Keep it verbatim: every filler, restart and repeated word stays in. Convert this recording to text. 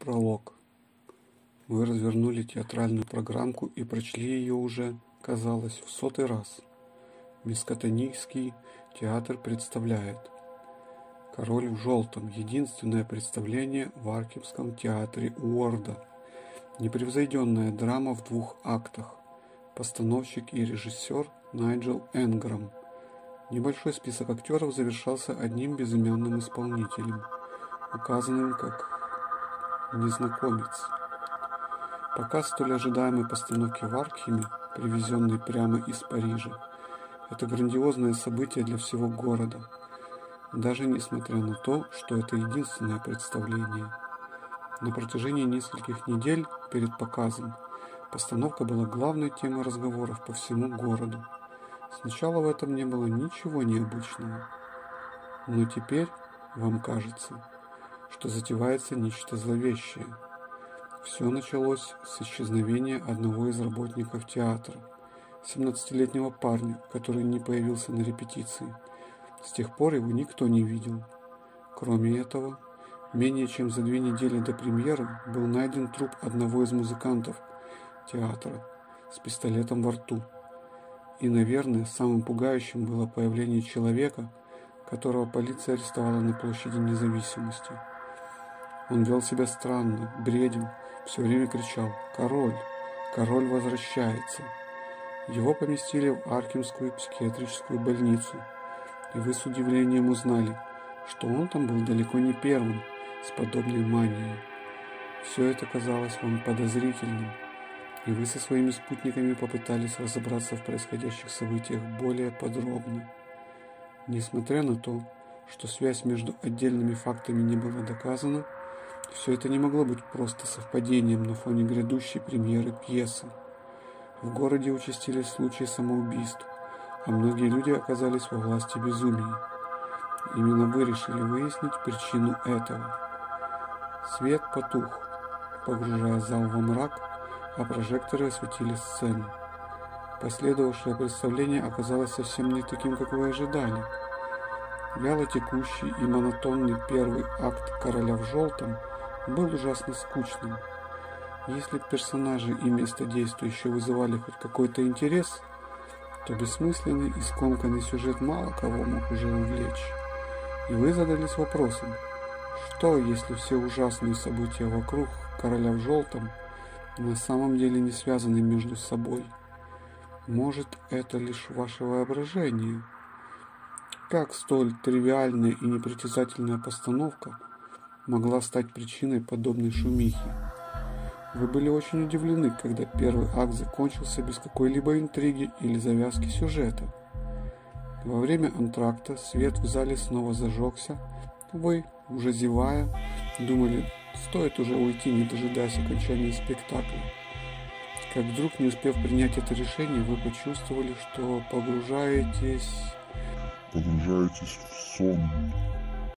Пролог. Вы развернули театральную программку и прочли ее уже, казалось, в сотый раз. Мискотонийский театр представляет «Король в желтом» – единственное представление в Аркемском театре Уорда. Непревзойденная драма в двух актах. Постановщик и режиссер Найджел Энграм. Небольшой список актеров завершался одним безымянным исполнителем, указанным как незнакомец. Показ столь ожидаемой постановки в Аркхеме, привезенной прямо из Парижа, это грандиозное событие для всего города, даже несмотря на то, что это единственное представление. На протяжении нескольких недель перед показом постановка была главной темой разговоров по всему городу. Сначала в этом не было ничего необычного, но теперь вам кажется, что затевается нечто зловещее. Все началось с исчезновения одного из работников театра, семнадцатилетнего парня, который не появился на репетиции. С тех пор его никто не видел. Кроме этого, менее чем за две недели до премьеры был найден труп одного из музыкантов театра с пистолетом во рту. И, наверное, самым пугающим было появление человека, которого полиция арестовала на площади Независимости. Он вел себя странно, бредил, все время кричал «Король! Король возвращается!». Его поместили в Аркемскую психиатрическую больницу, и вы с удивлением узнали, что он там был далеко не первым с подобной манией. Все это казалось вам подозрительным, и вы со своими спутниками попытались разобраться в происходящих событиях более подробно. Несмотря на то, что связь между отдельными фактами не была доказана, все это не могло быть просто совпадением на фоне грядущей премьеры пьесы. В городе участились случаи самоубийств, а многие люди оказались во власти безумия. Именно вы решили выяснить причину этого. Свет потух, погружая зал во мрак, а прожекторы осветили сцену. Последовавшее представление оказалось совсем не таким, как вы ожидали. Вяло текущий и монотонный первый акт «Короля в желтом» был ужасно скучным. Если персонажи и место действия еще вызывали хоть какой-то интерес, то бессмысленный и скомканный сюжет мало кого мог уже увлечь. И вы задались вопросом, что если все ужасные события вокруг «Короля в желтом» на самом деле не связаны между собой? Может, это лишь ваше воображение? Как столь тривиальная и непритязательная постановка могла стать причиной подобной шумихи? Вы были очень удивлены, когда первый акт закончился без какой-либо интриги или завязки сюжета. Во время антракта свет в зале снова зажегся. Вы, уже зевая, думали, стоит уже уйти, не дожидаясь окончания спектакля. Как вдруг, не успев принять это решение, вы почувствовали, что погружаетесь... Погружаетесь в сон.